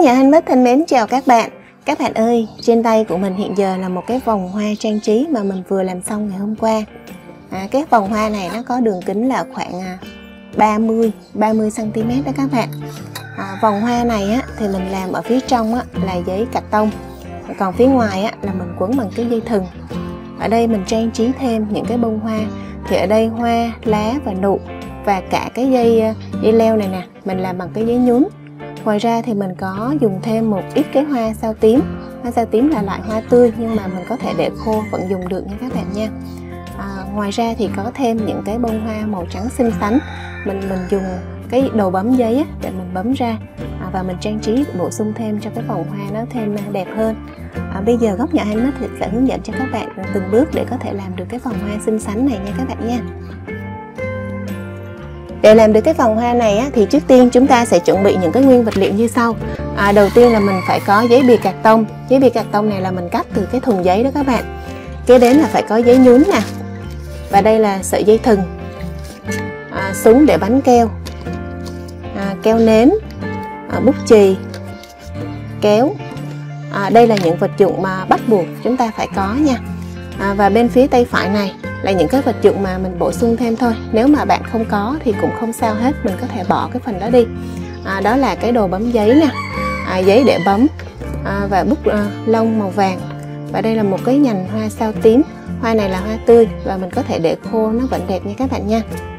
nhà handmade thân mến, chào các bạn. Các bạn ơi, trên tay của mình hiện giờ là một cái vòng hoa trang trí mà mình vừa làm xong ngày hôm qua. Cái vòng hoa này nó có đường kính là khoảng 30 cm đó các bạn. Vòng hoa này á, thì mình làm ở phía trong á, là giấy cạc tông, còn phía ngoài á, là mình quấn bằng cái dây thừng. Ở đây mình trang trí thêm những cái bông hoa, thì ở đây hoa, lá và nụ và cả cái dây leo này nè, mình làm bằng cái giấy nhún. Ngoài ra thì mình có dùng thêm một ít cái hoa sao tím. Hoa sao tím là loại hoa tươi nhưng mà mình có thể để khô vẫn dùng được nha các bạn nha. Ngoài ra thì có thêm những cái bông hoa màu trắng xinh xắn. Mình dùng cái đầu bấm giấy á, để mình bấm ra và mình trang trí bổ sung thêm cho cái vòng hoa nó thêm đẹp hơn. Bây giờ Góc Nhỏ Handmade thì sẽ hướng dẫn cho các bạn từng bước để có thể làm được cái vòng hoa xinh xắn này nha các bạn nha. Để làm được cái vòng hoa này á, thì trước tiên chúng ta sẽ chuẩn bị những cái nguyên vật liệu như sau. Đầu tiên là mình phải có giấy bìa cạc tông. Giấy bìa cạc tông này là mình cắt từ cái thùng giấy đó các bạn. Kế đến là phải có giấy nhún nè. Và đây là sợi dây thừng, súng để bắn keo, keo nến, bút chì, kéo. Đây là những vật dụng mà bắt buộc chúng ta phải có nha. Và bên phía tay phải này là những cái vật dụng mà mình bổ sung thêm thôi. Nếu mà bạn không có thì cũng không sao hết, mình có thể bỏ cái phần đó đi. Đó là cái đồ bấm giấy nè, giấy để bấm, và bút lông màu vàng. Và đây là một cái nhành hoa sao tím. Hoa này là hoa tươi và mình có thể để khô nó vẫn đẹp nha các bạn nha.